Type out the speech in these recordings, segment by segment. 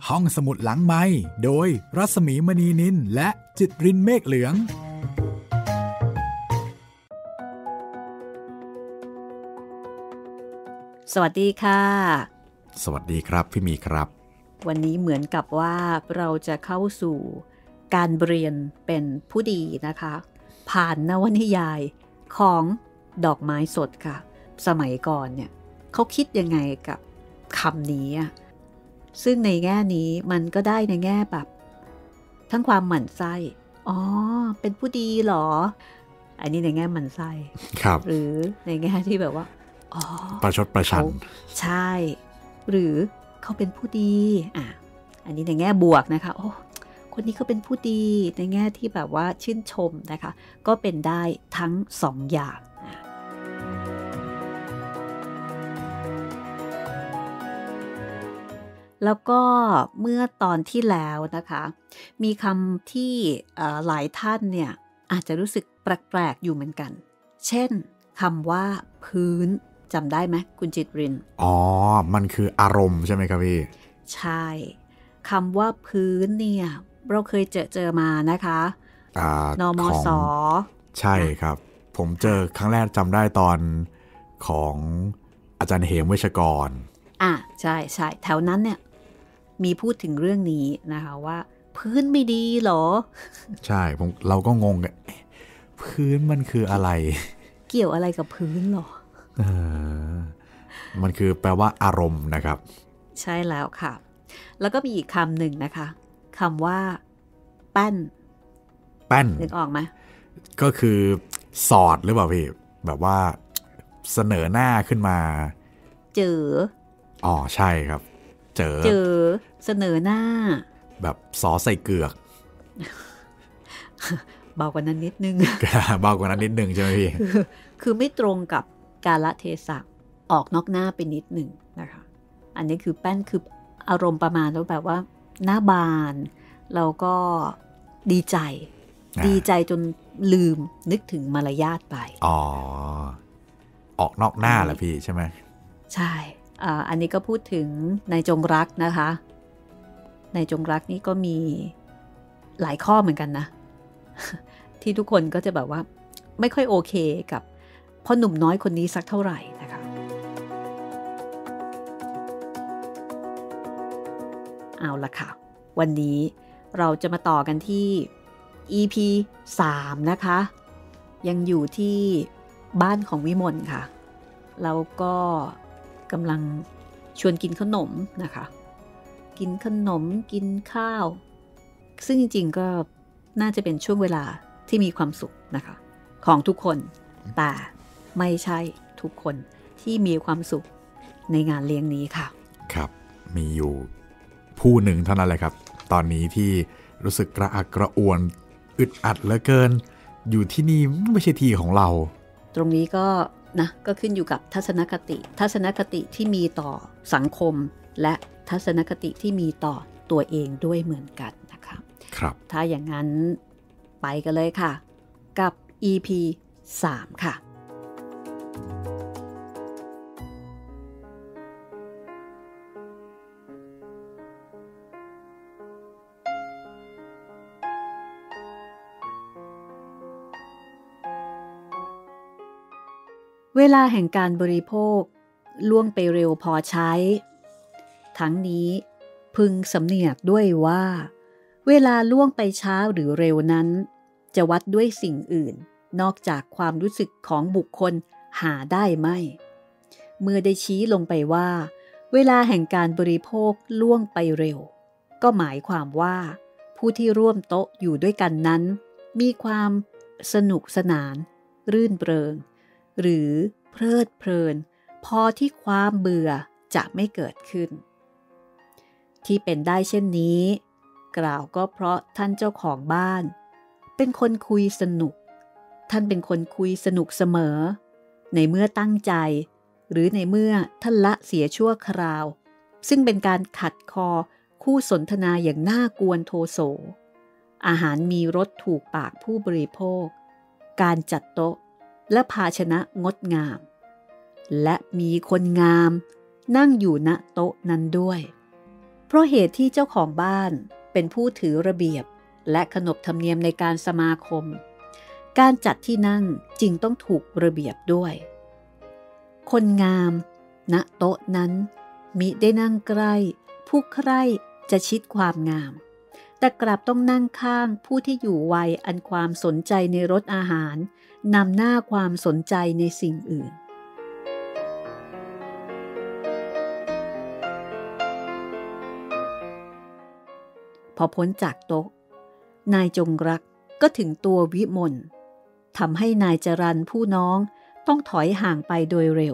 ห้องสมุดหลังไมค์โดยรัศมีมณีนินและจิตรินเมฆเหลืองสวัสดีค่ะสวัสดีครับพี่มีครับวันนี้เหมือนกับว่าเราจะเข้าสู่การเรียนเป็นผู้ดีนะคะผ่านนวนิยายของดอกไม้สดค่ะสมัยก่อนเนี่ยเขาคิดยังไงกับคำนี้ซึ่งในแง่นี้มันก็ได้ในแง่แบบทั้งความหมั่นไส้อ๋อเป็นผู้ดีเหรออันนี้ในแง่หมั่นไส้ครับหรือในแง่ที่แบบว่าอ๋อประชดประชันใช่หรือเขาเป็นผู้ดีอันนี้ในแง่บวกนะคะโอ้คนนี้เขาเป็นผู้ดีในแง่ที่แบบว่าชื่นชมนะคะก็เป็นได้ทั้งสองอย่างแล้วก็เมื่อตอนที่แล้วนะคะมีคำที่หลายท่านเนี่ยอาจจะรู้สึกแปลกๆอยู่เหมือนกันเช่นคำว่าพื้นจำได้ไหมคุณจิตรินอ๋อมันคืออารมณ์ใช่ไหมครับพี่ใช่คำว่าพื้นเนี่ยเราเคยเจอมานะคะนมส. ใช่ครับผมเจอครั้งแรกจำได้ตอนของอาจารย์เหมเวชกรใช่ใช่แถวนั้นเนี่ยมีพูดถึงเรื่องนี้นะคะว่าพื้นไม่ดีเหรอใช่เราก็งงกันพื้นมันคืออะไรเกี่ยวอะไรกับพื้นหรอมันคือแปลว่าอารมณ์นะครับใช่แล้วค่ะแล้วก็มีอีกคำหนึ่งนะคะคำว่าแป้นนึกออกไหมก็คือสอดหรือเปล่าพี่แบบว่าเสนอหน้าขึ้นมาเจออ๋อใช่ครับเจอเสนอหน้าแบบซอใส่เกือกเบากว่านั้นนิดนึงเบากว่านั้นนิดนึงใช่ไหมพี่คือไม่ตรงกับกาลเทศะออกนอกหน้าไปนิดนึงนะคะอันนี้คือแป้นคืออารมณ์ประมาณแบบว่าหน้าบานแล้วก็ดีใจจนลืมนึกถึงมารยาทไปอ๋อออกนอกหน้าแหละพี่ใช่ไหมใช่อันนี้ก็พูดถึงนายจงรักนะคะนายจงรักนี่ก็มีหลายข้อเหมือนกันนะ ที่ทุกคนก็จะแบบว่าไม่ค่อยโอเคกับพ่อหนุ่มน้อยคนนี้สักเท่าไหร่นะคะเอาละค่ะวันนี้เราจะมาต่อกันที่ EP 3 นะคะยังอยู่ที่บ้านของวิมลค่ะแล้วก็กำลังชวนกินขนมนะคะกินขนมกินข้าวซึ่งจริงๆก็น่าจะเป็นช่วงเวลาที่มีความสุขนะคะของทุกคนแต่ไม่ใช่ทุกคนที่มีความสุขในงานเลี้ยงนี้ค่ะครับมีอยู่ผู้หนึ่งเท่านั้นแหละครับตอนนี้ที่รู้สึกกระอักกระอ่วนอึดอัดเหลือเกินอยู่ที่นี่ไม่ใช่ที่ของเราตรงนี้ก็นะก็ขึ้นอยู่กับทัศนคติที่มีต่อสังคมและทัศนคติที่มีต่อตัวเองด้วยเหมือนกันนะคะครับถ้าอย่างนั้นไปกันเลยค่ะกับ EP 3 ค่ะเวลาแห่งการบริโภคล่วงไปเร็วพอใช้ทั้งนี้พึงสำเนียกด้วยว่าเวลาล่วงไปช้าหรือเร็วนั้นจะวัดด้วยสิ่งอื่นนอกจากความรู้สึกของบุคคลหาได้ไม่เมื่อได้ชี้ลงไปว่าเวลาแห่งการบริโภคล่วงไปเร็วก็หมายความว่าผู้ที่ร่วมโต๊ะอยู่ด้วยกันนั้นมีความสนุกสนานรื่นเริงหรือเพลิดเพลินพอที่ความเบื่อจะไม่เกิดขึ้นที่เป็นได้เช่นนี้กล่าวก็เพราะท่านเจ้าของบ้านเป็นคนคุยสนุกท่านเป็นคนคุยสนุกเสมอในเมื่อตั้งใจหรือในเมื่อท่านละเสียชั่วคราวซึ่งเป็นการขัดคอคู่สนทนาอย่างน่ากวนโทโสอาหารมีรสถูกปากผู้บริโภคการจัดโต๊ะและภาชนะงดงามและมีคนงามนั่งอยู่ณโต๊ะนั้นด้วยเพราะเหตุที่เจ้าของบ้านเป็นผู้ถือระเบียบและขนบธรรมเนียมในการสมาคมการจัดที่นั่งจึงต้องถูกระเบียบด้วยคนงามณโต๊ะนั้นมิได้นั่งใกล้ผู้ใคร่จะชิดความงามแต่กลับต้องนั่งข้างผู้ที่อยู่วัยอันความสนใจในรสอาหารนำหน้าความสนใจในสิ่งอื่นพอพ้นจากโต๊ะนายจงรักก็ถึงตัววิมลทำให้นายจรัญผู้น้องต้องถอยห่างไปโดยเร็ว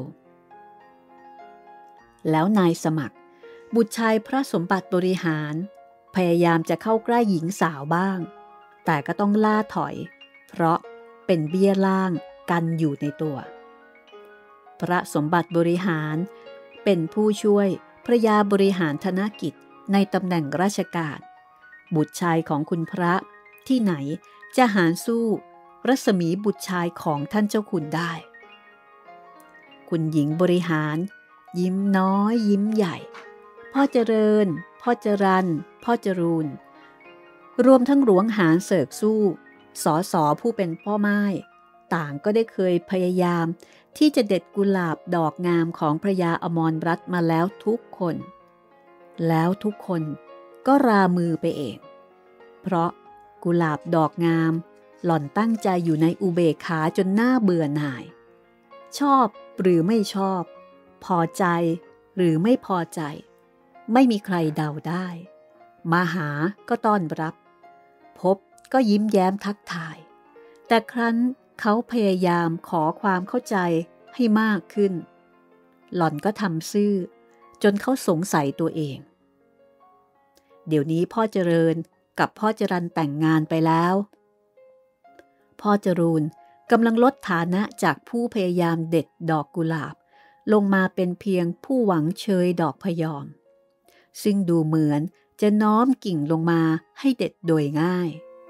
แล้วนายสมัครบุตรชายพระสมบัติบริหารพยายามจะเข้าใกล้หญิงสาวบ้างแต่ก็ต้องล่าถอยเพราะเป็นเบี้ยล่างกันอยู่ในตัวพระสมบัติบริหารเป็นผู้ช่วยพระยาบริหารธนกิจในตำแหน่งราชการบุตรชายของคุณพระที่ไหนจะหารสู้รัศมีบุตรชายของท่านเจ้าคุณได้คุณหญิงบริหารยิ้มน้อยยิ้มใหญ่พ่อเจริญพ่อจรัญพ่อจรูนรวมทั้งหลวงหารเสกสู้สสผู้เป็นพ่อไม้ต่างก็ได้เคยพยายามที่จะเด็ดกุหลาบดอกงามของพระยาอมรรัตน์มาแล้วทุกคนแล้วทุกคนก็รามือไปเองเพราะกุหลาบดอกงามหล่อนตั้งใจอยู่ในอุเบกขาจนน่าเบื่อหน่ายชอบหรือไม่ชอบพอใจหรือไม่พอใจไม่มีใครเดาได้มาหาก็ต้อนรับพบก็ยิ้มแย้มทักทายแต่ครั้นเขาพยายามขอความเข้าใจให้มากขึ้นหล่อนก็ทำซื่อจนเขาสงสัยตัวเองเดี๋ยวนี้พ่อเจริญกับพ่อจรัญแต่งงานไปแล้วพ่อจรูนกำลังลดฐานะจากผู้พยายามเด็ดดอกกุหลาบลงมาเป็นเพียงผู้หวังเชยดอกพยอมซึ่งดูเหมือนจะน้อมกิ่งลงมาให้เด็ดโดยง่าย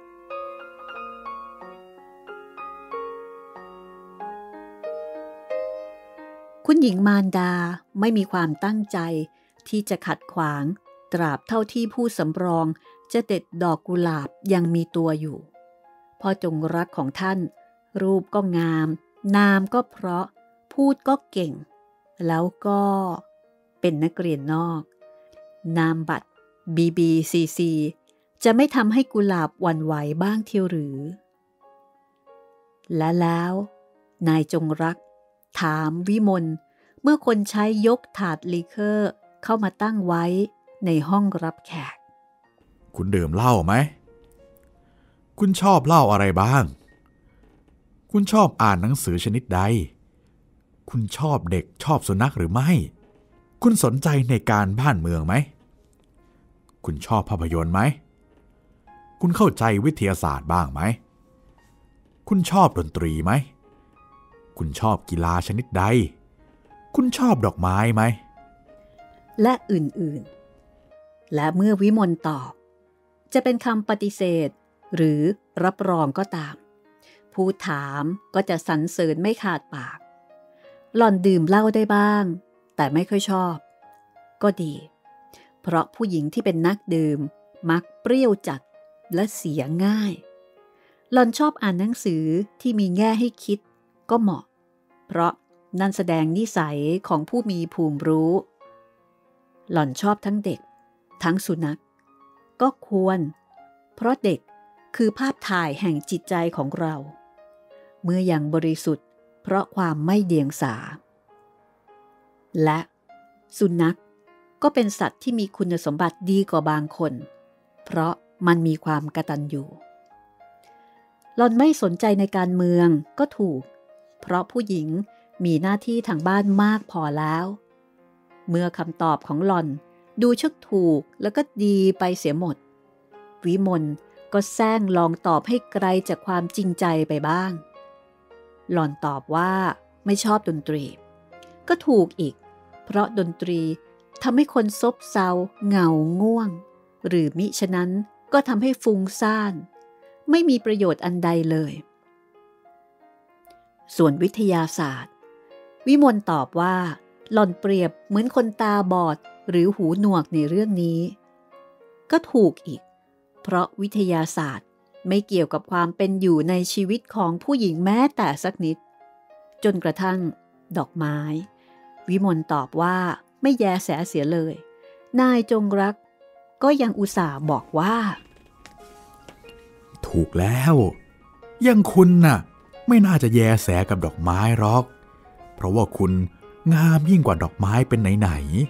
คุณหญิงมารดาไม่มีความตั้งใจที่จะขัดขวางตราบเท่าที่ผู้สำรองจะเด็ดดอกกุหลาบยังมีตัวอยู่พ่อจงรักของท่านรูปก็งามนามก็เพราะพูดก็เก่งแล้วก็เป็นนักเรียนนอกนามบัตร BBCC จะไม่ทำให้กุหลาบหวั่นไหวบ้างเที่ยวหรือและแล้วนายจงรักถามวิมลเมื่อคนใช้ยกถาดลีเคอร์เข้ามาตั้งไว้ในห้องรับแขกคุณดื่มเหล้าไหมคุณชอบเหล้าอะไรบ้างคุณชอบอ่านหนังสือชนิดใดคุณชอบเด็กชอบสุนัขหรือไม่คุณสนใจในการบ้านเมืองไหมคุณชอบภาพยนตร์ไหมคุณเข้าใจวิทยาศาสตร์บ้างไหมคุณชอบดนตรีไหมคุณชอบกีฬาชนิดใดคุณชอบดอกไม้ไหมและอื่นๆและเมื่อวิมลตอบจะเป็นคำปฏิเสธหรือรับรองก็ตามผู้ถามก็จะสรรเสริญไม่ขาดปากหล่อนดื่มเหล้าได้บ้างแต่ไม่ค่อยชอบก็ดีเพราะผู้หญิงที่เป็นนักดื่มมักเปรี้ยวจัดและเสียง่ายหล่อนชอบอ่านหนังสือที่มีแง่ให้คิดก็เหมาะเพราะนั่นแสดงนิสัยของผู้มีภูมิรู้หล่อนชอบทั้งเด็กทั้งสุนัขก็ควรเพราะเด็กคือภาพถ่ายแห่งจิตใจของเราเมื่อยังบริสุทธิ์เพราะความไม่เดียงสาและสุนัขก็เป็นสัตว์ที่มีคุณสมบัติดีกว่าบางคนเพราะมันมีความกตัญญูหล่อนไม่สนใจในการเมืองก็ถูกเพราะผู้หญิงมีหน้าที่ทางบ้านมากพอแล้วเมื่อคำตอบของหล่อนดูชักถูกแล้วก็ดีไปเสียหมดวิมลก็แซงลองตอบให้ไกลจากความจริงใจไปบ้างหล่อนตอบว่าไม่ชอบดนตรีก็ถูกอีกเพราะดนตรีทำให้คนซบเซาเหงาง่วงหรือมิฉะนั้นก็ทำให้ฟุ้งซ่านไม่มีประโยชน์อันใดเลยส่วนวิทยาศาสตร์วิมลตอบว่าหล่อนเปรียบเหมือนคนตาบอดหรือหูหนวกในเรื่องนี้ก็ถูกอีกเพราะวิทยาศาสตร์ไม่เกี่ยวกับความเป็นอยู่ในชีวิตของผู้หญิงแม้แต่สักนิดจนกระทั่งดอกไม้วิมลตอบว่าไม่แยแสเสียเลยนายจงรักก็ยังอุตส่าห์บอกว่าถูกแล้วยังคุณน่ะไม่น่าจะแยแสกับดอกไม้หรอกเพราะว่าคุณงามยิ่งกว่าดอกไม้เป็นไหน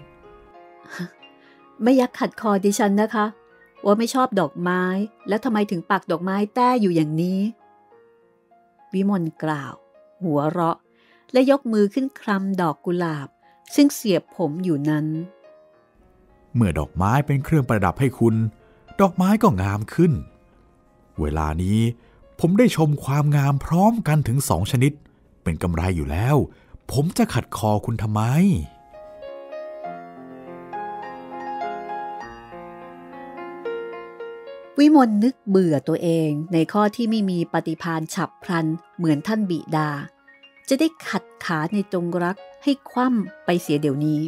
ไม่อยากขัดคอดิฉันนะคะว่าไม่ชอบดอกไม้แล้วทำไมถึงปักดอกไม้แต้อยู่อย่างนี้วิมลกล่าวหัวเราะและยกมือขึ้นคลำดอกกุหลาบซึ่งเสียบผมอยู่นั้นเมื่อดอกไม้เป็นเครื่องประดับให้คุณดอกไม้ก็งามขึ้นเวลานี้ผมได้ชมความงามพร้อมกันถึง2 ชนิดเป็นกำไรอยู่แล้วผมจะขัดคอคุณทำไมวิมลนึกเบื่อตัวเองในข้อที่ไม่มีปฏิภาณฉับพลันเหมือนท่านบิดาจะได้ขัดขาในจงรักให้คว่ำไปเสียเดี๋ยวนี้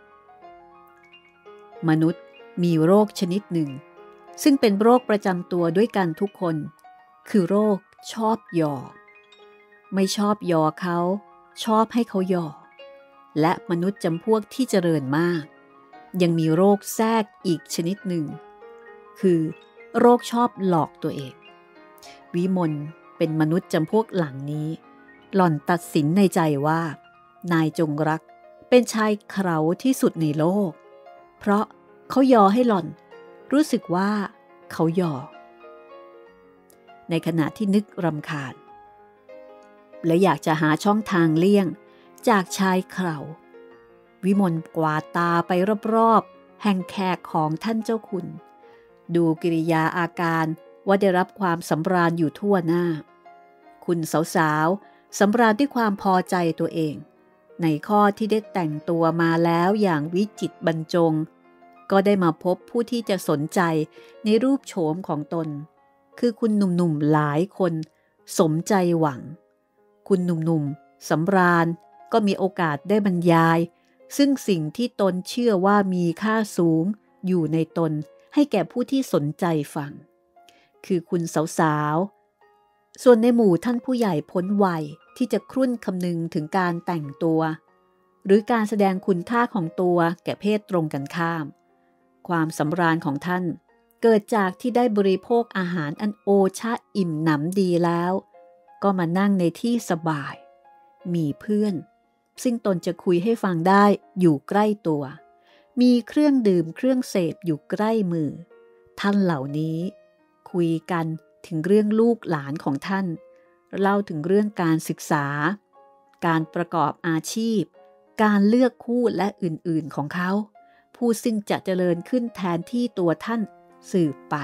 มนุษย์มีโรคชนิดหนึ่งซึ่งเป็นโรคประจำตัวด้วยกันทุกคนคือโรคชอบหยอกไม่ชอบยอเขาชอบให้เขาหยอกและมนุษย์จำพวกที่เจริญมากยังมีโรคแทรกอีกชนิดหนึ่งคือโรคชอบหลอกตัวเองวิมลเป็นมนุษย์จำพวกหลังนี้หล่อนตัดสินในใจว่านายจงรักเป็นชายเขลาที่สุดในโลกเพราะเขายอให้หล่อนรู้สึกว่าเขาหยอกในขณะที่นึกรำคาญและอยากจะหาช่องทางเลี่ยงจากชายเขลาวิมลกวาดตาไปรอบๆแห่งแขกของท่านเจ้าคุณดูกิริยาอาการว่าได้รับความสำราญอยู่ทั่วหน้าคุณสาวๆสำราญด้วยความพอใจตัวเองในข้อที่ได้แต่งตัวมาแล้วอย่างวิจิตรบรรจงก็ได้มาพบผู้ที่จะสนใจในรูปโฉมของตนคือคุณหนุ่มๆหลายคนสมใจหวังคุณหนุ่มๆสำราญก็มีโอกาสได้บรรยายซึ่งสิ่งที่ตนเชื่อว่ามีค่าสูงอยู่ในตนให้แก่ผู้ที่สนใจฟังคือคุณสาวๆส่วนในหมู่ท่านผู้ใหญ่พ้นวัยที่จะครุ่นคำนึงถึงการแต่งตัวหรือการแสดงคุณค่าของตัวแก่เพศตรงกันข้ามความสำราญของท่านเกิดจากที่ได้บริโภคอาหารอันโอชะอิ่มหนำดีแล้วก็มานั่งในที่สบายมีเพื่อนซึ่งตนจะคุยให้ฟังได้อยู่ใกล้ตัวมีเครื่องดื่มเครื่องเสพอยู่ใกล้มือท่านเหล่านี้คุยกันถึงเรื่องลูกหลานของท่านเล่าถึงเรื่องการศึกษาการประกอบอาชีพการเลือกคู่และอื่นๆของเขาผู้ซึ่งจะเจริญขึ้นแทนที่ตัวท่านสืบไป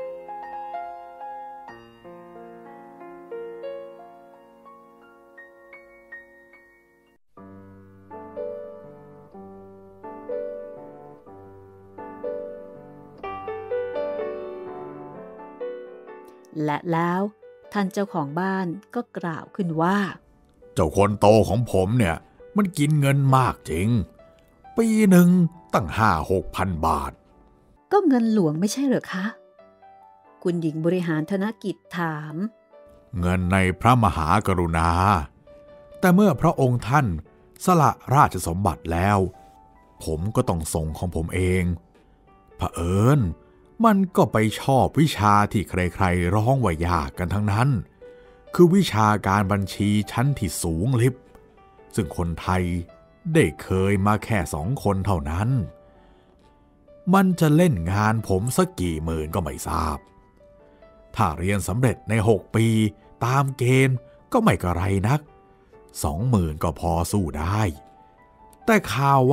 และแล้วท่านเจ้าของบ้านก็กล่าวขึ้นว่าเจ้าคนโตของผมเนี่ยมันกินเงินมากจริงปีหนึ่งตั้ง5-6,000 บาทก็เงินหลวงไม่ใช่เหรอคะคุณหญิงบริหารธนกิจถามเงินในพระมหากรุณาแต่เมื่อพระองค์ท่านสละราชสมบัติแล้วผมก็ต้องส่งของผมเองเผอิญมันก็ไปชอบวิชาที่ใครๆร้องว่ายากกันทั้งนั้นคือวิชาการบัญชีชั้นที่สูงลิบซึ่งคนไทยได้เคยมาแค่2 คนเท่านั้นมันจะเล่นงานผมสักกี่หมื่นก็ไม่ทราบถ้าเรียนสำเร็จใน6 ปีตามเกณฑ์ก็ไม่กระไรนัก20,000ก็พอสู้ได้แต่ข่าว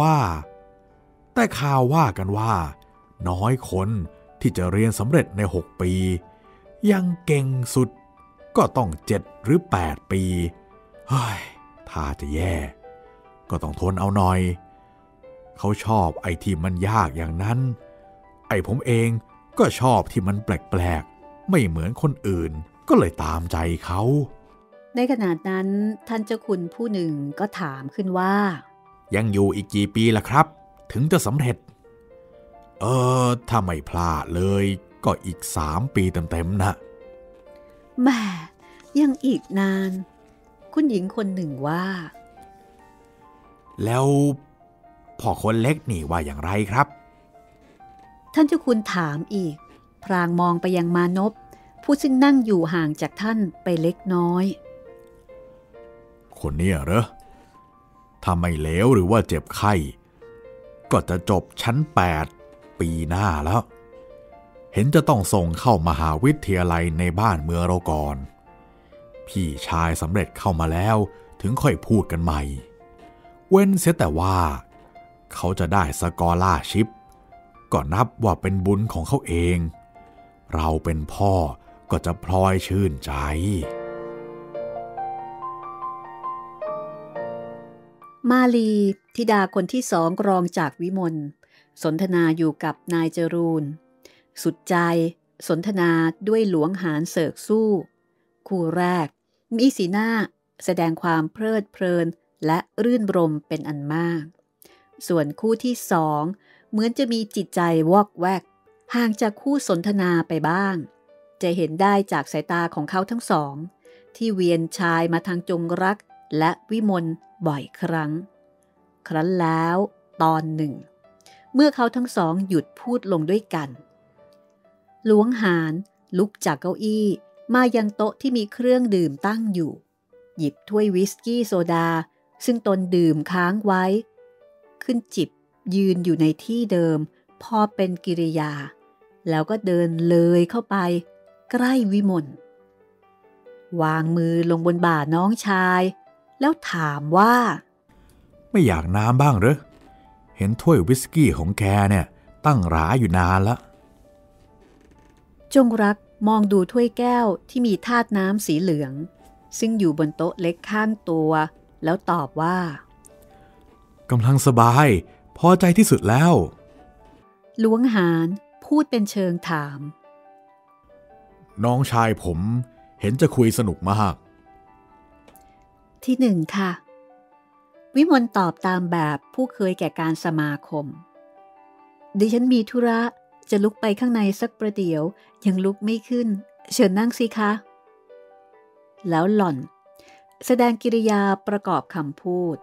ว่ากันว่าน้อยคนที่จะเรียนสำเร็จใน6 ปียังเก่งสุดก็ต้อง7 หรือ 8 ปีเฮ้ยถ้าจะแย่ก็ต้องทนเอาหน่อยเขาชอบไอ้ที่มันยากอย่างนั้นไอ้ผมเองก็ชอบที่มันแปลกๆไม่เหมือนคนอื่นก็เลยตามใจเขาในขณะนั้นท่านเจ้าคุณผู้หนึ่งก็ถามขึ้นว่ายังอยู่อีกกี่ปีล่ะครับถึงจะสำเร็จถ้าไม่พลาดเลยก็อีก3 ปีเต็มๆนะแหม่ยังอีกนานคุณหญิงคนหนึ่งว่าแล้วพ่อคนเล็กนี่ว่าอย่างไรครับท่านเจ้าคุณถามอีกพรางมองไปยังมานพผู้ซึ่งนั่งอยู่ห่างจากท่านไปเล็กน้อยคนนี้เหรอถ้าไม่เลวหรือว่าเจ็บไข้ก็จะจบชั้น8 ปีหน้าแล้วเห็นจะต้องส่งเข้ามหาวิทยาลัยในบ้านเมืองเราก่อนพี่ชายสำเร็จเข้ามาแล้วถึงค่อยพูดกันใหม่เว้นเสียแต่ว่าเขาจะได้สกอลาร์ชิพก็นับว่าเป็นบุญของเขาเองเราเป็นพ่อก็จะพลอยชื่นใจมาลีธิดาคนที่2รองจากวิมลสนทนาอยู่กับนายจรูนสุดใจสนทนาด้วยหลวงหารเสกสู้คู่แรกมีสีหน้าแสดงความเพลิดเพลินและรื่นรมเป็นอันมากส่วนคู่ที่2เหมือนจะมีจิตใจวอกแวกห่างจากคู่สนทนาไปบ้างจะเห็นได้จากสายตาของเขาทั้งสองที่เวียนชายมาทางจงรักและวิมลบ่อยครั้งแล้วตอนหนึ่งเมื่อเขาทั้งสองหยุดพูดลงด้วยกันหลวงหารลุกจากเก้าอี้มายังโต๊ะที่มีเครื่องดื่มตั้งอยู่หยิบถ้วยวิสกี้โซดาซึ่งตนดื่มค้างไว้ขึ้นจิบยืนอยู่ในที่เดิมพอเป็นกิริยาแล้วก็เดินเลยเข้าไปใกล้วิมลวางมือลงบนบ่าน้องชายแล้วถามว่าไม่อยากน้ำบ้างเหรอเห็นถ้วยวิสกี้ของแกเนี่ยตั้งหราอยู่นานละจงรักมองดูถ้วยแก้วที่มีธาตุน้ำสีเหลืองซึ่งอยู่บนโต๊ะเล็กข้างตัวแล้วตอบว่ากำลังสบายพอใจที่สุดแล้วหลวงหารพูดเป็นเชิงถามน้องชายผมเห็นจะคุยสนุกมากที่1ค่ะวิมลตอบตามแบบผู้เคยแก่การสมาคมดิฉันมีธุระจะลุกไปข้างในสักประเดี๋ยวยังลุกไม่ขึ้นเชิญนั่งสิคะแล้วหล่อนแสดงกิริยาประกอบคำพูด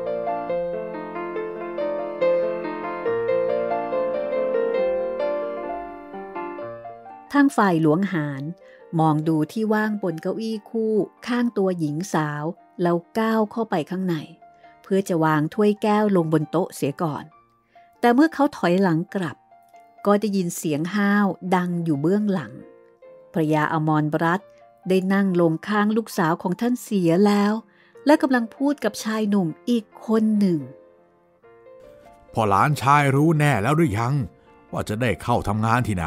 ทางฝ่ายหลวงหารมองดูที่ว่างบนเก้าอี้คู่ข้างตัวหญิงสาวแล้วก้าวเข้าไปข้างในเพื่อจะวางถ้วยแก้วลงบนโต๊ะเสียก่อนแต่เมื่อเขาถอยหลังกลับก็ได้ยินเสียงห้าวดังอยู่เบื้องหลังพระยาอมรรัตน์ได้นั่งลงข้างลูกสาวของท่านเสียแล้วและกำลังพูดกับชายหนุ่มอีกคนหนึ่งพอหลานชายรู้แน่แล้วหรือยังว่าจะได้เข้าทำงานที่ไหน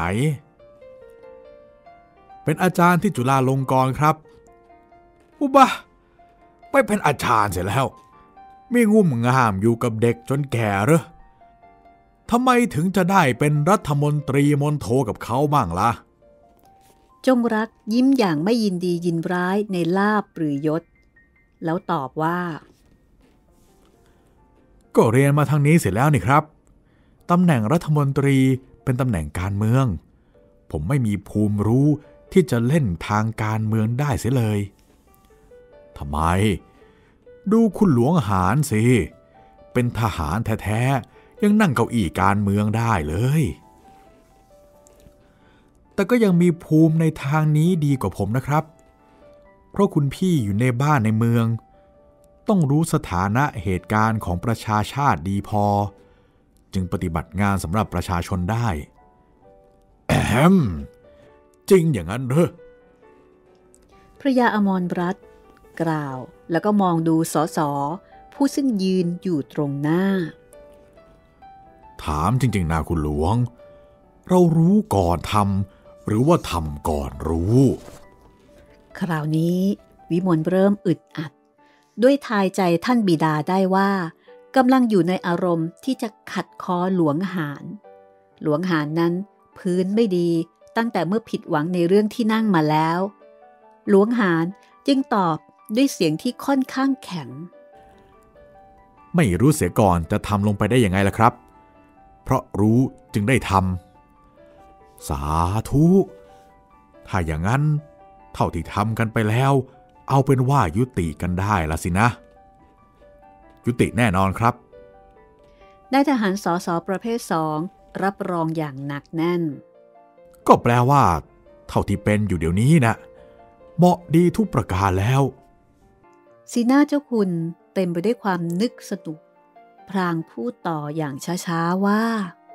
เป็นอาจารย์ที่จุฬาลงกรณ์ครับอุบะไปเป็นอาจารย์เสร็จแล้วไม่งุ่มง่ามอยู่กับเด็กจนแก่เหรอทำไมถึงจะได้เป็นรัฐมนตรีมณโฑกับเขาบ้างล่ะจงรักยิ้มอย่างไม่ยินดียินร้ายในลาภหรือยศแล้วตอบว่าก็เรียนมาทางนี้เสร็จแล้วนี่ครับตำแหน่งรัฐมนตรีเป็นตำแหน่งการเมืองผมไม่มีภูมิรู้ที่จะเล่นทางการเมืองได้เสียเลยทำไมดูคุณหลวงหารสิเป็นทหารแท้ๆยังนั่งเก้าอี้การเมืองได้เลยแต่ก็ยังมีภูมิในทางนี้ดีกว่าผมนะครับเพราะคุณพี่อยู่ในบ้านในเมืองต้องรู้สถานะเหตุการณ์ของประชาชาติดีพอจึงปฏิบัติงานสำหรับประชาชนได้จริงอย่างนั้นเหรอพระยาอมรรัตน์กล่าวแล้วก็มองดูสสผู้ซึ่งยืนอยู่ตรงหน้าถามจริงๆนะคุณหลวงเรารู้ก่อนทำหรือว่าทำก่อนรู้คราวนี้วิมลเริ่มอึดอัดด้วยทายใจท่านบิดาได้ว่ากำลังอยู่ในอารมณ์ที่จะขัดคอหลวงหารนั้นพื้นไม่ดีตั้งแต่เมื่อผิดหวังในเรื่องที่นั่งมาแล้วหลวงหารจึงตอบด้วยเสียงที่ค่อนข้างแข็งไม่รู้เสียก่อนจะทำลงไปได้ยังไงล่ะครับเพราะรู้จึงได้ทำสาธุถ้าอย่างนั้นเท่าที่ทำกันไปแล้วเอาเป็นว่ายุติกันได้ละสินะยุติแน่นอนครับนายทหารสสประเภท2รับรองอย่างหนักแน่นก็แปลว่าเท่าที่เป็นอยู่เดี๋ยวนี้นะเหมาะดีทุกประการแล้วสีหน้าเจ้าคุณเต็มไปด้วยความนึกสนุกพลางพูดต่ออย่างช้าๆว่า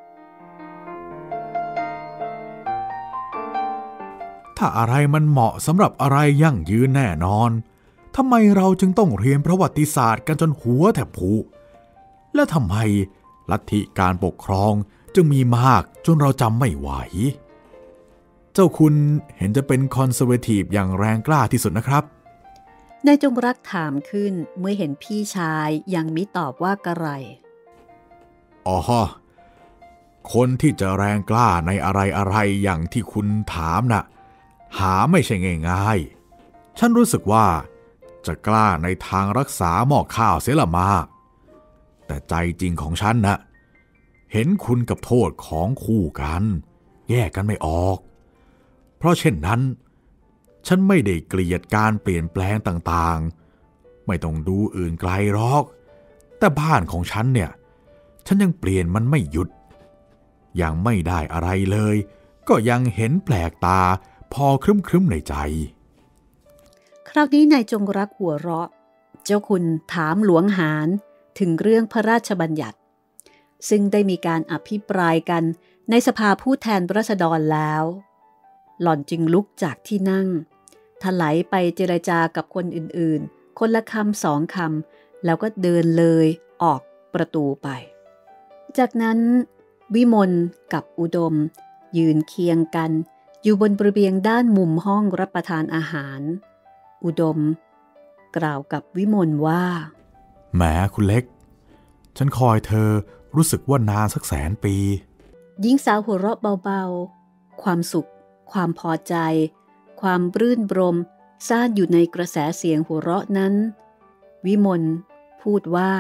ถ้าอะไรมันเหมาะสำหรับอะไรยั่งยืนแน่นอนทำไมเราจึงต้องเรียนประวัติศาสตร์กันจนหัวแทบผุและทำไมลัทธิการปกครองจึงมีมากจนเราจำไม่ไหวเจ้าคุณเห็นจะเป็นคอนเซอร์เวทีฟอย่างแรงกล้าที่สุดนะครับนายจงรักถามขึ้นเมื่อเห็นพี่ชายยังมิตอบว่ากระไรอ๋อคนที่จะแรงกล้าในอะไรอย่างที่คุณถามน่ะหาไม่ใช่ง่ายๆฉันรู้สึกว่าจะกล้าในทางรักษาหม้อข้าวเสียละมากแต่ใจจริงของฉันน่ะเห็นคุณกับโทษของคู่กันแยกกันไม่ออกเพราะเช่นนั้นฉันไม่ได้เกลียดการเปลี่ยนแปลงต่างๆไม่ต้องดูอื่นไกลหรอกแต่บ้านของฉันเนี่ยฉันยังเปลี่ยนมันไม่หยุดยังไม่ได้อะไรเลยก็ยังเห็นแปลกตาพอครึ้มๆในใจคราวนี้นายจงรักหัวเราะเจ้าคุณถามหลวงหารถึงเรื่องพระราชบัญญัติซึ่งได้มีการอภิปรายกันในสภาผู้แทนราษฎรแล้วหล่อนจึงลุกจากที่นั่งถลายไปเจรจากับคนอื่นๆคนละคำ2 คำแล้วก็เดินเลยออกประตูไปจากนั้นวิมลกับอุดมยืนเคียงกันอยู่บนระเบียงด้านมุมห้องรับประทานอาหารอุดมกล่าวกับวิมลว่าแหมคุณเล็กฉันคอยเธอรู้สึกว่านานสัก100,000 ปีหญิงสาวหัวเราะเบาๆความสุขความพอใจความรื่นรมย์ซ่านอยู่ในกระแสเสียงหัวเราะนั้นวิมลพูดว่า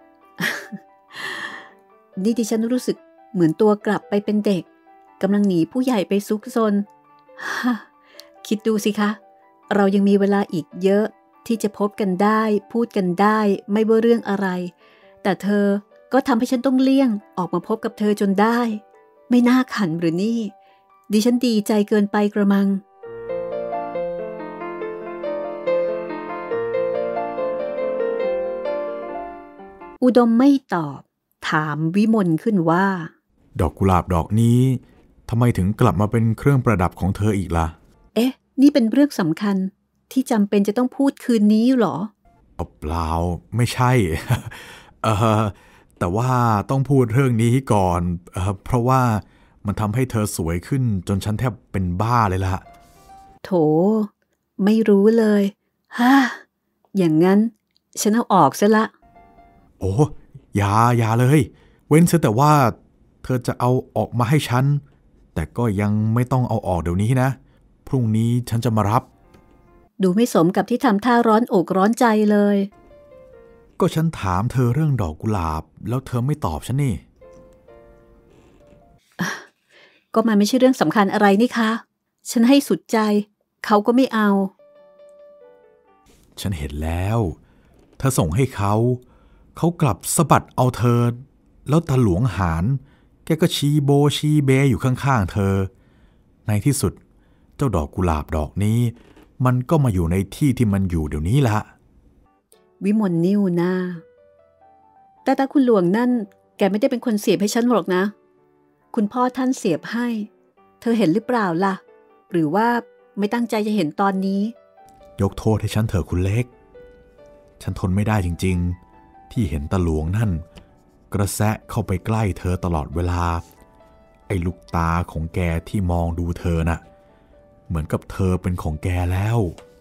นี่ดิฉันรู้สึกเหมือนตัวกลับไปเป็นเด็กกำลังหนีผู้ใหญ่ไปซุกซน คิดดูสิคะเรายังมีเวลาอีกเยอะที่จะพบกันได้พูดกันได้ไม่ว่าเรื่องอะไรแต่เธอก็ทำให้ฉันต้องเลี่ยงออกมาพบกับเธอจนได้ไม่น่าขันหรือนี่ดิฉันดีใจเกินไปกระมังอุดมไม่ตอบถามวิมลขึ้นว่าดอกกุหลาบดอกนี้ทำไมถึงกลับมาเป็นเครื่องประดับของเธออีกล่ะเอ๊ะนี่เป็นเรื่องสำคัญที่จำเป็นจะต้องพูดคืนนี้หรอเปล่าไม่ใช่ แต่ว่าต้องพูดเรื่องนี้ก่อนเพราะว่ามันทำให้เธอสวยขึ้นจนฉันแทบเป็นบ้าเลยล่ะโถไม่รู้เลยฮ่าอย่างนั้นฉันเอาออกซะละโอ้อย่าเลยเว้นเสียแต่ว่าเธอจะเอาออกมาให้ฉันแต่ก็ยังไม่ต้องเอาออกเดี๋ยวนี้นะพรุ่งนี้ฉันจะมารับดูไม่สมกับที่ทำท่าร้อนอกร้อนใจเลยก็ฉันถามเธอเรื่องดอกกุหลาบแล้วเธอไม่ตอบฉันนี่ก็มันไม่ใช่เรื่องสำคัญอะไรนี่คะฉันให้สุดใจเขาก็ไม่เอาฉันเห็นแล้วเธอส่งให้เขากลับสะบัดเอาเธอแล้วตาหลวงหารแกก็ชี้โบชี้เบอยู่ข้างๆเธอในที่สุดเจ้าดอกกุหลาบดอกนี้มันก็มาอยู่ในที่ที่มันอยู่เดี๋ยวนี้ละวิมลนิ้วหน้าแต่คุณหลวงนั่นแกไม่ได้เป็นคนเสียบให้ฉันหรอกนะคุณพ่อท่านเสียบให้เธอเห็นหรือเปล่าล่ะหรือว่าไม่ตั้งใจจะเห็นตอนนี้ยกโทษให้ฉันเถอะคุณเล็กฉันทนไม่ได้จริงๆที่เห็นตาหลวงนั่นกระแสะเข้าไปใกล้เธอตลอดเวลาไอ้ลูกตาของแกที่มองดูเธอน่ะเหมือนกับเธอเป็นของแกแล้ว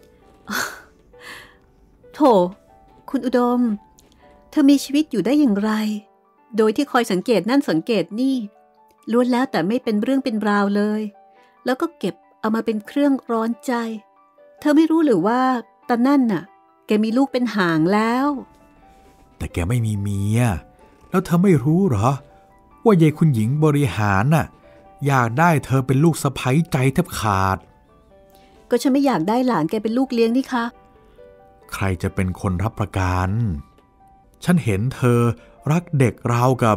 โถคุณอุดมเธอมีชีวิตอยู่ได้อย่างไรโดยที่คอยสังเกตนั่นสังเกตนี่ล้วนแล้วแต่ไม่เป็นเรื่องเป็นราวเลยแล้วก็เก็บเอามาเป็นเครื่องร้อนใจเธอไม่รู้หรือว่าตานั่นน่ะแกมีลูกเป็นหางแล้วแต่แกไม่มีเมียแล้วเธอไม่รู้เหรอว่ายายคุณหญิงบริหารน่ะอยากได้เธอเป็นลูกสะใภ้ใจแทบขาดก็ฉันไม่อยากได้หลานแกเป็นลูกเลี้ยงนี่คะใครจะเป็นคนรับประกันฉันเห็นเธอรักเด็กราวกับ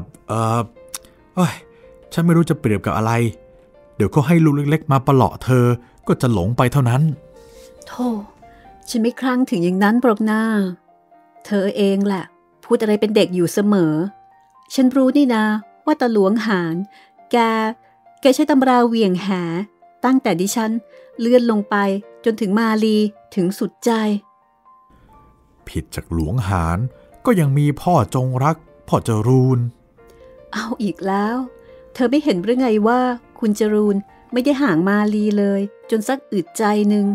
ฉันไม่รู้จะเปรียบกับอะไรเดี๋ยวก็ให้ลูกเล็กๆมาประหลาะเธอก็จะหลงไปเท่านั้นโธ่ฉันไม่คลั่งถึงอย่างนั้นหรอกนะเธอเองแหละพูดอะไรเป็นเด็กอยู่เสมอฉันรู้นี่นะว่าตาหลวงหารแกใช้ตำราเหวี่ยงแหตั้งแต่ดิฉันเลื่อนลงไปจนถึงมาลีถึงสุดใจผิดจากหลวงหารก็ยังมีพ่อจงรักพ่อจรูนเอาอีกแล้วเธอไม่เห็นหรือไงว่าคุณจรูนไม่ได้ห่างมาลีเลยจนสักอึดใจหนึ่ง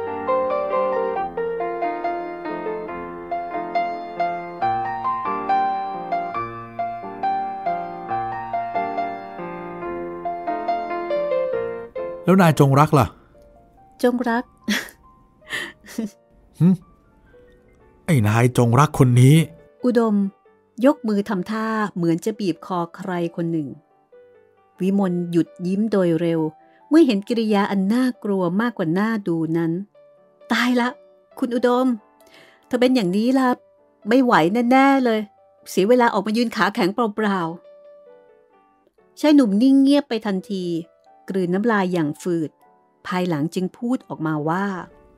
แล้วนายจงรักล่ะจงรักไอ้นายจงรักคนนี้อุดมยกมือทำท่าเหมือนจะบีบคอใครคนหนึ่งวิมลหยุดยิ้มโดยเร็วเมื่อเห็นกิริยาอันน่ากลัวมากกว่าน่าดูนั้นตายละคุณอุดมเธอเป็นอย่างนี้ล่ะไม่ไหวแน่ๆเลยเสียเวลาออกมายืนขาแข็งเปล่าๆชายหนุ่มนิ่งเงียบไปทันทีกลืนน้ำลายอย่างฝืดภายหลังจึงพูดออกมาว่า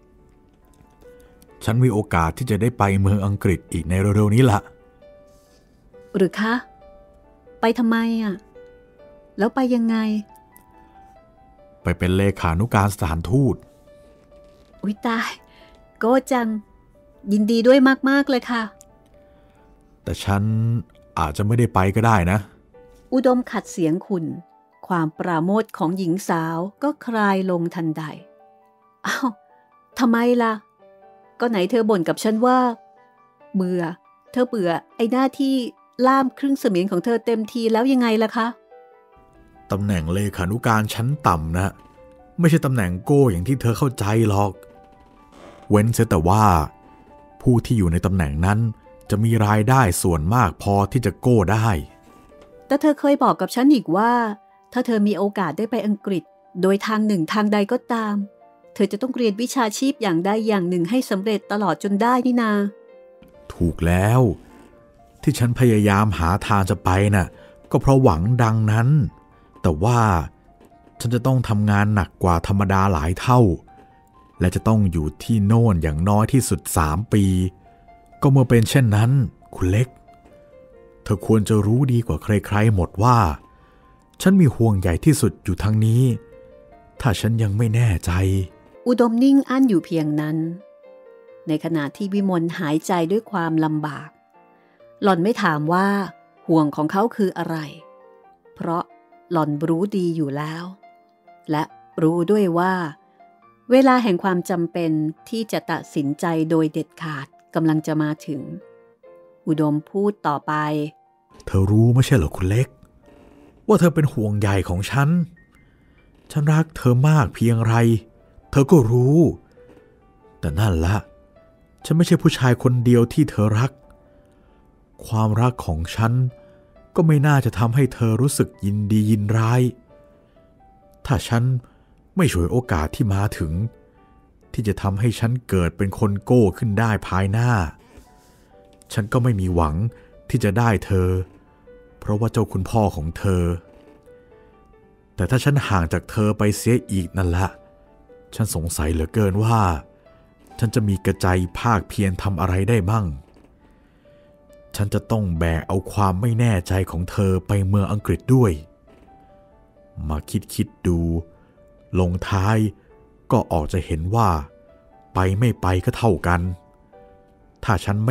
ฉันมีโอกาสที่จะได้ไปเมืองอังกฤษอีกในเร็วๆนี้ล่ะหรือคะไปทำไมอ่ะแล้วไปยังไงไปเป็นเลขานุการสถานทูตอุ๊ยตายโก้จังยินดีด้วยมากๆเลยค่ะแต่ฉันอาจจะไม่ได้ไปก็ได้นะอุดมขัดเสียงขุ่นความปราโมทย์ของหญิงสาวก็คลายลงทันใดอ้าวทำไมล่ะก็ไหนเธอบ่นกับฉันว่าเบื่อเธอเบื่อไอ้หน้าที่ล่ามครึ่งเสมียนของเธอเต็มทีแล้วยังไงล่ะคะตำแหน่งเลขานุการชั้นต่ำนะไม่ใช่ตำแหน่งโก้อย่างที่เธอเข้าใจหรอกเว้นเสียแต่ว่าผู้ที่อยู่ในตำแหน่งนั้นจะมีรายได้ส่วนมากพอที่จะโก้ได้แต่เธอเคยบอกกับฉันอีกว่าถ้าเธอมีโอกาสได้ไปอังกฤษโดยทางหนึ่งทางใดก็ตามเธอจะต้องเรียนวิชาชีพอย่างใดอย่างหนึ่งให้สำเร็จตลอดจนได้นี่นาถูกแล้วที่ฉันพยายามหาทางจะไปน่ะก็เพราะหวังดังนั้นแต่ว่าฉันจะต้องทำงานหนักกว่าธรรมดาหลายเท่าและจะต้องอยู่ที่โน่นอย่างน้อยที่สุด3 ปีก็เมื่อเป็นเช่นนั้นคุณเล็กเธอควรจะรู้ดีกว่าใครๆหมดว่าฉันมีห่วงใหญ่ที่สุดอยู่ทางนี้ถ้าฉันยังไม่แน่ใจอุดมนิ่งอั้นอยู่เพียงนั้นในขณะที่วิมลหายใจด้วยความลำบากหล่อนไม่ถามว่าห่วงของเขาคืออะไรเพราะหล่อนรู้ดีอยู่แล้วและรู้ด้วยว่าเวลาแห่งความจำเป็นที่จะตัดสินใจโดยเด็ดขาดกำลังจะมาถึงอุดมพูดต่อไปเธอรู้ไม่ใช่เหรอคุณเล็กว่าเธอเป็นห่วงใยของฉันรักเธอมากเพียงไรเธอก็รู้แต่นั่นละฉันไม่ใช่ผู้ชายคนเดียวที่เธอรักความรักของฉันก็ไม่น่าจะทำให้เธอรู้สึกยินดียินร้ายถ้าฉันไม่ฉวยโอกาสที่มาถึงที่จะทำให้ฉันเกิดเป็นคนโก้ขึ้นได้ภายหน้าฉันก็ไม่มีหวังที่จะได้เธอเพราะว่าเจ้าคุณพ่อของเธอแต่ถ้าฉันห่างจากเธอไปเสียอีกนั่นละฉันสงสัยเหลือเกินว่าฉันจะมีกระใจภาคเพียรทำอะไรได้บ้างฉันจะต้องแบกเอาความไม่แน่ใจของเธอไปเมืองอังกฤษด้วยมาคิดดูลงท้ายก็ออกจะเห็นว่าไปไม่ไปก็เท่ากันถ้าฉันไม่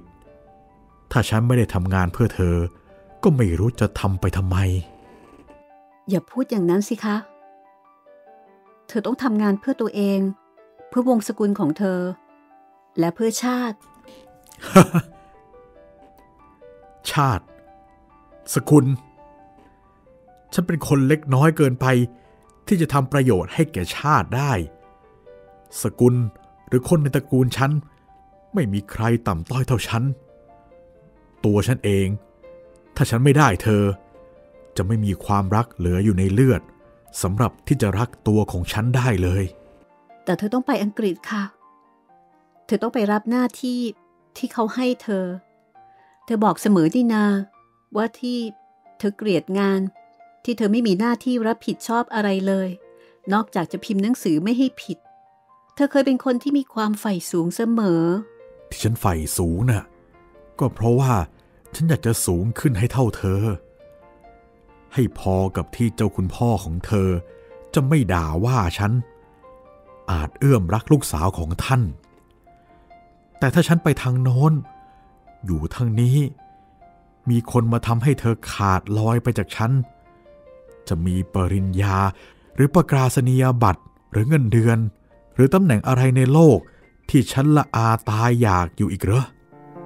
ได้ทำงานเพื่อเธอก็ไม่รู้จะทำไปทำไมอย่าพูดอย่างนั้นสิคะเธอต้องทำงานเพื่อตัวเองเพื่อวงศ์สกุลของเธอและเพื่อชาติชาติสกุลฉันเป็นคนเล็กน้อยเกินไปที่จะทำประโยชน์ให้แก่ชาติได้สกุลหรือคนในตระกูลฉันไม่มีใครต่ำต้อยเท่าฉันตัวฉันเองถ้าฉันไม่ได้เธอจะไม่มีความรักเหลืออยู่ในเลือดสำหรับที่จะรักตัวของฉันได้เลยแต่เธอต้องไปอังกฤษค่ะเธอต้องไปรับหน้าที่ที่เขาให้เธอบอกเสมอนี่นาว่าที่เธอเกลียดงานที่เธอไม่มีหน้าที่รับผิดชอบอะไรเลยนอกจากจะพิมพ์หนังสือไม่ให้ผิดเธอเคยเป็นคนที่มีความใฝ่สูงเสมอที่ฉันใฝ่สูงน่ะก็เพราะว่าฉันอยากจะสูงขึ้นให้เท่าเธอให้พอกับที่เจ้าคุณพ่อของเธอจะไม่ด่าว่าฉันอาจเอื้อมรักลูกสาวของท่านแต่ถ้าฉันไปทางโน้นอยู่ทางนี้มีคนมาทำให้เธอขาดลอยไปจากฉันจะมีปริญญาหรือประกาศนียบัตรหรือเงินเดือนหรือตำแหน่งอะไรในโลกที่ฉันละอาตายอยากอยู่อีกเหรอ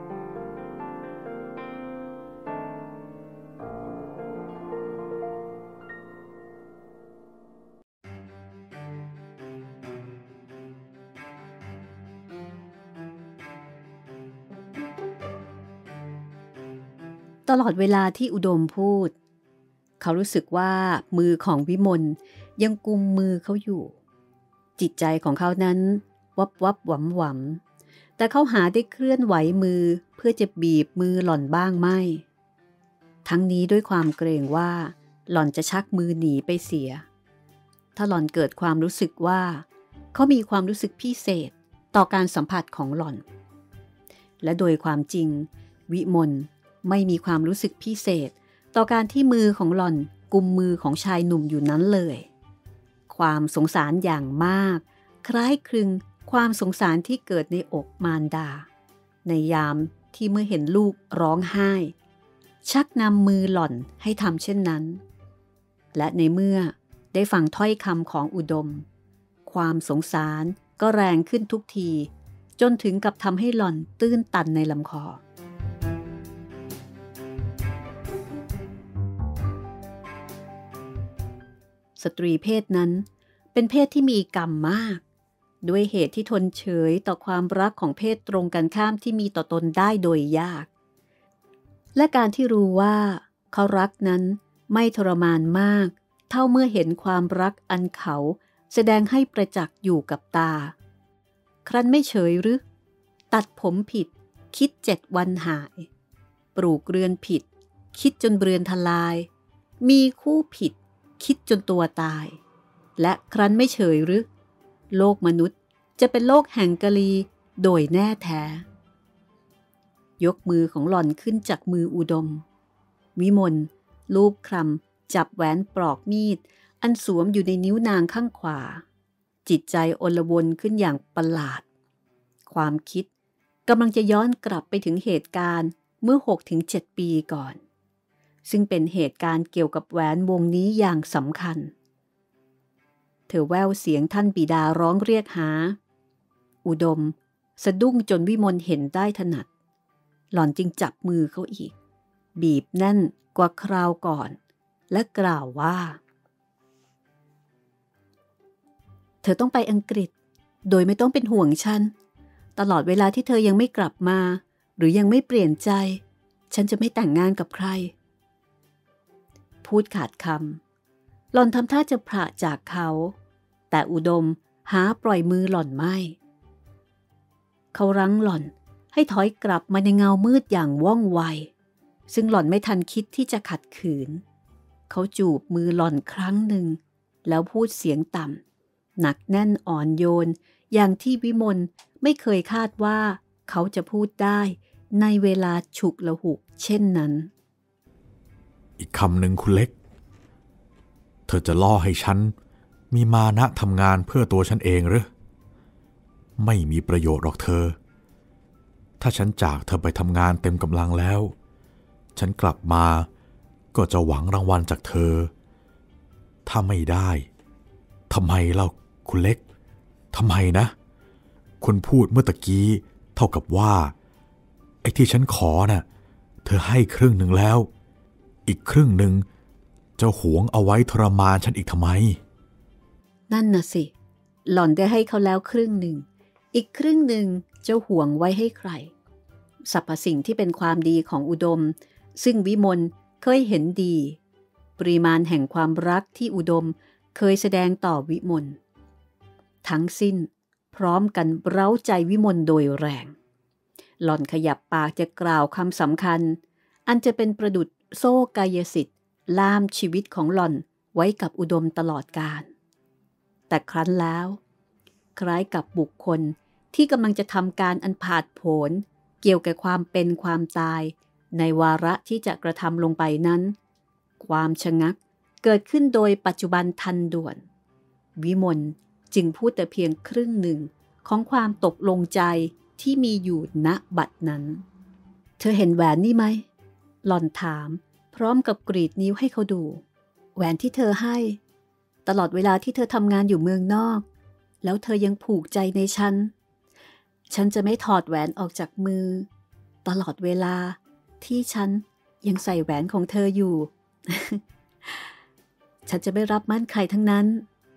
ตลอดเวลาที่อุดมพูดเขารู้สึกว่ามือของวิมลยังกุมมือเขาอยู่จิตใจของเขานั้นวับวับหวำหวำแต่เขาหาได้เคลื่อนไหวมือเพื่อจะบีบมือหล่อนบ้างไม่ทั้งนี้ด้วยความเกรงว่าหล่อนจะชักมือหนีไปเสียถ้าหล่อนเกิดความรู้สึกว่าเขามีความรู้สึกพิเศษต่อการสัมผัสของหล่อนและโดยความจริงวิมลไม่มีความรู้สึกพิเศษต่อการที่มือของหล่อนกุมมือของชายหนุ่มอยู่นั้นเลยความสงสารอย่างมากคล้ายคลึงความสงสารที่เกิดในอกมารดาในยามที่เมื่อเห็นลูกร้องไห้ชักนำมือหล่อนให้ทำเช่นนั้นและในเมื่อได้ฟังถ้อยคำของอุดมความสงสารก็แรงขึ้นทุกทีจนถึงกับทำให้หล่อนตื้นตันในลำคอสตรีเพศนั้นเป็นเพศที่มีกรรมมากด้วยเหตุที่ทนเฉยต่อความรักของเพศตรงกันข้ามที่มีต่อตนได้โดยยากและการที่รู้ว่าเขารักนั้นไม่ทรมานมากเท่าเมื่อเห็นความรักอันเขาแสดงให้ประจักษ์อยู่กับตาครั้นไม่เฉยหรือตัดผมผิดคิด7 วันหายปลูกเรือนผิดคิดจนเรือนทลายมีคู่ผิดคิดจนตัวตายและครั้นไม่เฉยหรือโลกมนุษย์จะเป็นโลกแห่งกะลีโดยแน่แท้ยกมือของหล่อนขึ้นจากมืออุดมวิมลลูบคลำจับแหวนปลอกมีดอันสวมอยู่ในนิ้วนางข้างขวาจิตใจอลวนขึ้นอย่างประหลาดความคิดกำลังจะย้อนกลับไปถึงเหตุการณ์เมื่อ 6-7 ปีก่อนซึ่งเป็นเหตุการณ์เกี่ยวกับแหวนวงนี้อย่างสำคัญเธอแว่วเสียงท่านบิดาร้องเรียกหาอุดมสะดุ้งจนวิมลเห็นได้ถนัดหล่อนจึงจับมือเขาอีกบีบแน่นกว่าคราวก่อนและกล่าวว่าเธอต้องไปอังกฤษโดยไม่ต้องเป็นห่วงฉันตลอดเวลาที่เธอยังไม่กลับมาหรือยังไม่เปลี่ยนใจฉันจะไม่แต่งงานกับใครพูดขาดคำหล่อนทำท่าจะพระจากเขาแต่อุดมหาปล่อยมือหล่อนไม่เขารั้งหล่อนให้ถอยกลับมาในเงามืดอย่างว่องไวซึ่งหล่อนไม่ทันคิดที่จะขัดขืนเขาจูบมือหล่อนครั้งหนึ่งแล้วพูดเสียงต่ำหนักแน่นอ่อนโยนอย่างที่วิมลไม่เคยคาดว่าเขาจะพูดได้ในเวลาฉุกละหุกเช่นนั้นอีกคำหนึ่งคุณเล็กเธอจะล่อให้ฉันมีมานะทำงานเพื่อตัวฉันเองหรือไม่มีประโยชน์หรอกเธอถ้าฉันจากเธอไปทำงานเต็มกำลังแล้วฉันกลับมาก็จะหวังรางวัลจากเธอถ้าไม่ได้ทำไมเล่าคุณเล็กทำไมนะคุณพูดเมื่อตะกี้เท่ากับว่าไอ้ที่ฉันขอน่ะเธอให้ครึ่งหนึ่งแล้วอีกครึ่งหนึ่งจะหวงเอาไว้ทรมานฉันอีกทำไมนั่นน่ะสิหล่อนได้ให้เขาแล้วครึ่งหนึ่งอีกครึ่งหนึ่งจะหวงไว้ให้ใครสรรพสิ่งที่เป็นความดีของอุดมซึ่งวิมลเคยเห็นดีปริมาณแห่งความรักที่อุดมเคยแสดงต่อวิมลทั้งสิ้นพร้อมกันเร้าใจวิมลโดยแรงหล่อนขยับปากจะกล่าวคำสำคัญอันจะเป็นประดุจโซ่กายสิทธิ์ล่ามชีวิตของหล่อนไว้กับอุดมตลอดกาลแต่ครั้นแล้วคล้ายกับบุคคลที่กำลังจะทำการอันผาดโผนเกี่ยวกับความเป็นความตายในวาระที่จะกระทำลงไปนั้นความชะงักเกิดขึ้นโดยปัจจุบันทันด่วนวิมลจึงพูดแต่เพียงครึ่งหนึ่งของความตกลงใจที่มีอยู่ณบัดนั้นเธอเห็นแหวนนี่ไหมหล่อนถามพร้อมกับกรีดนิ้วให้เขาดูแหวนที่เธอให้ตลอดเวลาที่เธอทำงานอยู่เมืองนอกแล้วเธอยังผูกใจในฉันจะไม่ถอดแหวนออกจากมือตลอดเวลาที่ฉันยังใส่แหวนของเธออยู่ ฉันจะไม่รับมั่นใครทั้งนั้น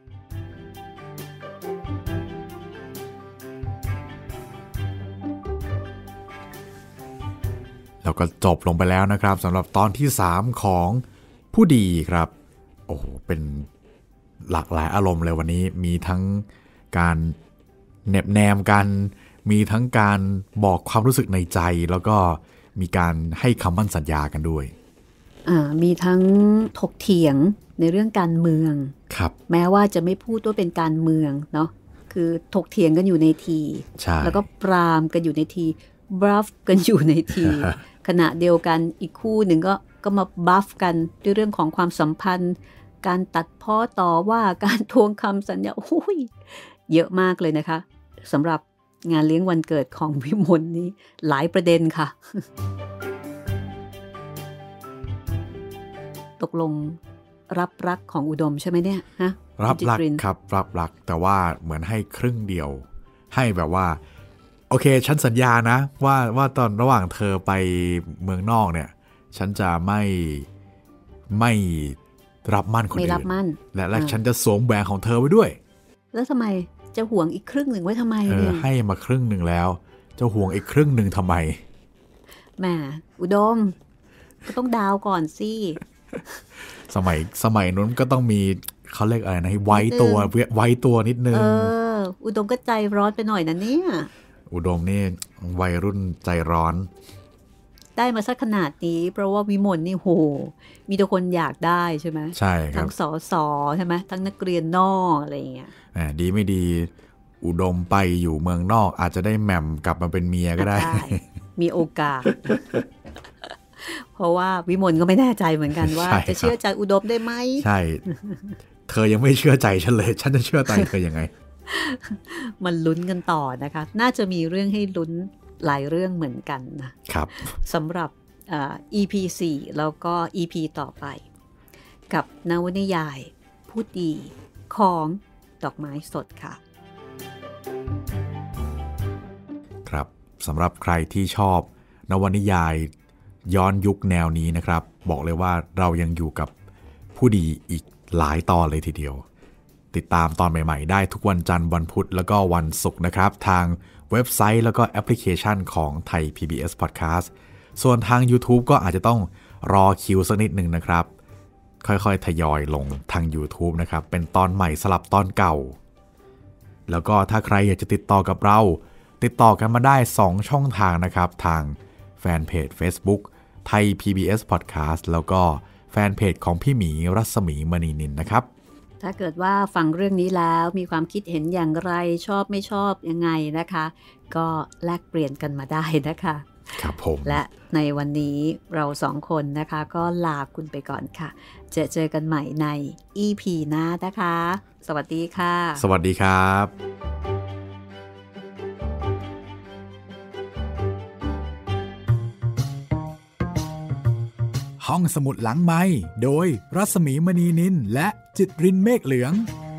แล้วก็จบลงไปแล้วนะครับสำหรับตอนที่3ของผู้ดีครับโอ้โหเป็นหลากหลายอารมณ์เลยวันนี้มีทั้งการแนบแนมกันมีทั้งการบอกความรู้สึกในใจแล้วก็มีการให้คำมั่นสัญญากันด้วยมีทั้งถกเถียงในเรื่องการเมืองครับแม้ว่าจะไม่พูดว่าเป็นการเมืองเนาะคือถกเถียงกันอยู่ในทีแล้วก็ปรามกันอยู่ในทีบลัฟกันอยู่ในที ขณะเดียวกันอีกคู่หนึ่งก็มาบัฟกันด้วยเรื่องของความสัมพันธ์การตัดพ้อต่อว่าการทวงคำสัญญาโอ้ยเยอะมากเลยนะคะสำหรับงานเลี้ยงวันเกิดของวิมลนี้หลายประเด็นค่ะ ตกลงรับรักของอุดมใช่ไหมเนี่ยฮะรับรักครับรับรักแต่ว่าเหมือนให้ครึ่งเดียวให้แบบว่าโอเคฉันสัญญานะว่าตอนระหว่างเธอไปเมืองนอกเนี่ยฉันจะไม่รับมั่นคนอื่นไม่รับมั่นและฉันจะสวมแหวนของเธอไว้ด้วยแล้วทำไมจะห่วงอีกครึ่งหนึ่งไว้ทำไมเนี่ยให้มาครึ่งหนึ่งแล้วจะห่วงอีกครึ่งหนึ่งทำไมแหมอุดมก็ต้องดาวก่อนสิสมัยนู้นก็ต้องมีเขาเรียกอะไรนะไว้ตัวนิดนึงอุดมก็ใจร้อนไปหน่อยนะเนี่ยอุดมนี่วัยรุ่นใจร้อนได้มาสักขนาดนี้เพราะว่าวิมลนี่โหมีแต่คนอยากได้ใช่ไหมใช่ครับทั้งสสใช่ไหมทั้งนักเรียนนอกอะไรอย่างเงี้ยดีไม่ดีอุดมไปอยู่เมืองนอกอาจจะได้แหม่มกลับมาเป็นเมียก็ได้มีโอกาส เพราะว่าวิมลก็ไม่แน่ใจเหมือนกันว่าจะเชื่อใจอุดมได้ไหมใช่เธอยังไม่เชื่อใจฉันเลยฉันจะเชื่อใจเธอยังไงมันลุ้นกันต่อนะคะน่าจะมีเรื่องให้ลุ้นหลายเรื่องเหมือนกันนะครับสำหรับEP 4แล้วก็ EP ต่อไปกับนวนิยายผู้ดีของดอกไม้สดค่ะครับสำหรับใครที่ชอบนวนิยายย้อนยุคแนวนี้นะครับบอกเลยว่าเรายังอยู่กับผู้ดีอีกหลายตอนเลยทีเดียวติดตามตอนใหม่ๆได้ทุกวันจันทร์วันพุธแล้วก็วันศุกร์นะครับทางเว็บไซต์แล้วก็แอปพลิเคชันของไทย PBS Podcast ส่วนทาง YouTube ก็อาจจะต้องรอคิวสักนิดหนึ่งนะครับค่อยๆทยอยลงทาง YouTube นะครับเป็นตอนใหม่สลับตอนเก่าแล้วก็ถ้าใครอยากจะติดต่อกับเราติดต่อกันมาได้2ช่องทางนะครับทางแฟนเพจ Facebook ไทย PBS Podcast แล้วก็แฟนเพจของพี่หมีรัศมีมณีนินนะครับถ้าเกิดว่าฟังเรื่องนี้แล้วมีความคิดเห็นอย่างไรชอบไม่ชอบยังไงนะคะก็แลกเปลี่ยนกันมาได้นะคะครับผมและในวันนี้เรา2คนนะคะก็ลาคุณไปก่อนค่ะเจอกันใหม่ใน EP หน้านะคะสวัสดีค่ะสวัสดีครับห้องสมุดหลังไมค์โดยรัศมีมณีนินและจิตรินเมฆเหลือง